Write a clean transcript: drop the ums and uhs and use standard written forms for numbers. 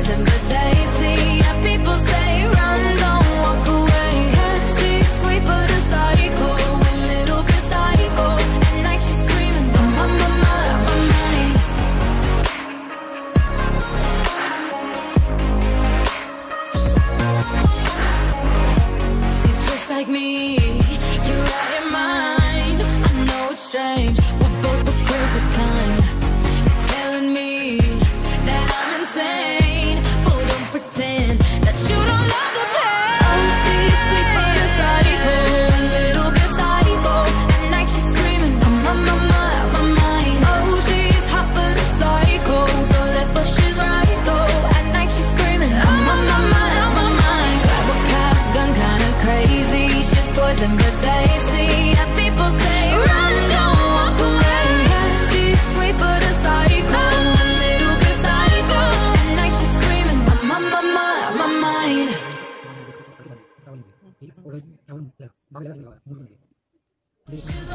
poison but tasty. Yeah, people say run, don't walk away. Yeah, she's sweet but a psycho, a little bit psycho. At night she's screaming, I'm on my mind. You're just like me, you're out your mind. I know it's strange, we're both the crazy kind. You're telling me that I'm insane, but don't pretend that you don't love the pain. Oh, she's sweet but a psycho, a little bit psycho. At night she's screaming, I'm on my mind. Oh, she's hot but a psycho, so left but she's right though. At night she's screaming, I'm on my mind. Grab a cop gun, kinda crazy. She's poison but tasty. And people say run, don't walk away. Yeah, she's sweet but a psycho, a little bit psycho. At night she's screaming, I'm on my mind. She's